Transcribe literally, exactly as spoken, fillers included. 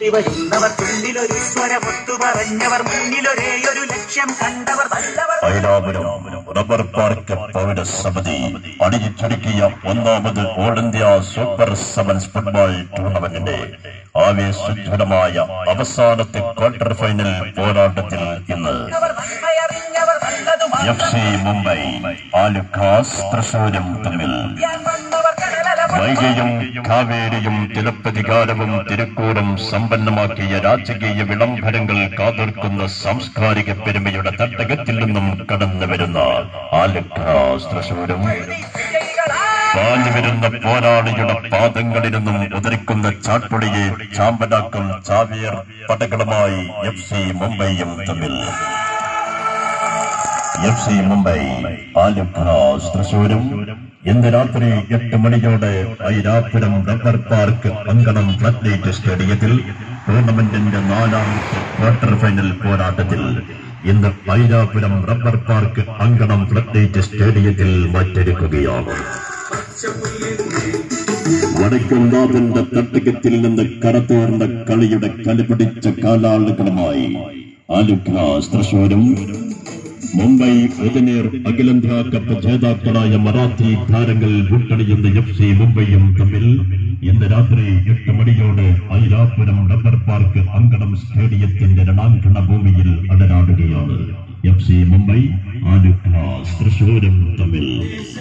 വരുന്നവർ തുള്ളിലൊരു സ്വരമൊത്തു പറഞ്ഞവർ മുന്നിലൊരേയൊരു ലക്ഷ്യം കണ്ടവർ റബ്ബർ പാർക്ക് പൗരസമിതി അടിച്ചുരുക്കിയ ഒന്നാമത് all India super sevens football ടൂർണമെന്റിന്റെ ആവേശോജ്വലമായ അവസാനത്തെ ക്വാർട്ടർ ഫൈനൽ പോരാട്ടത്തിൽ ഇന്ന് എഫ് സി മുംബൈ ആലുക്കാസ് തൃശൂരും തമ്മിൽ വൈകയും കാവേരിയും തിലപ്പതികാരവും തിരുക്കൂറും സമ്പന്നമാക്കിയ രാജകീയ വിളംബരങ്ങൾ കാതോർക്കുന്ന സാംസ്കാരിക പെരുമയുടെ തട്ടകത്തിൽ നിന്നും കടന്നു വരുന്ന ആലുക്കാസ് തൃശൂരും പാഞ്ഞു വരുന്ന പോരാളിയുടെ പാദങ്ങളിൽ നിന്നും ഉദരിക്കുന്ന ചാട്ടുളിയെ ചാമ്പലാക്കും ചാവേർ പടകളുമായി എഫ് സി മുംബൈയും തമ്മിൽ എഫ് സി മുംബൈ ആലുക്കാസ് തൃശൂരും ഇന്ന് രാത്രി എട്ട് മണിയോടെ ഐരാപുരം റബ്ബർ പാർക്ക് അങ്കണം ഫ്ലഡ് സ്റ്റേഡിയത്തിൽ ടൂർണമെന്റിന്റെ നാലാമത്തെ ക്വാർട്ടർ ഫൈനൽ പോരാട്ടത്തിൽ ഇന്ന് ഐരാപുരം റബ്ബർ പാർക്ക് അങ്കണം ഫ്ലഡ് സ്റ്റേഡിയത്തിൽ മറ്റൊരുക്കുകയാണ്. വടക്കുംനാഥന്റെ തട്ടകത്തിൽ നിന്ന് കടത്തോർന്ന കളിയുടെ കലിപിടിച്ച കാലാളുകളുമായി ആലുക്കാസ് തൃശൂരും മുംബൈ ഉദനീർ അഖിലേന്ത്യാ കപ്പ് ജേതാക്കളായ മറാത്തി താരങ്ങൾ മുട്ടണിയുന്ന എഫ് സി മുംബൈയും തമ്മിൽ ഇന്ന് രാത്രി എട്ട് മണിയോടെ ഐരാപുരം റബ്ബർ പാർക്ക് അങ്കണം സ്റ്റേഡിയത്തിന്റെ രണാങ്കണ ഭൂമിയിൽ അടരാടുകയാണ്. എഫ് സി മുംബൈ ആലുക്കാസ് തൃശൂരും തമ്മിൽ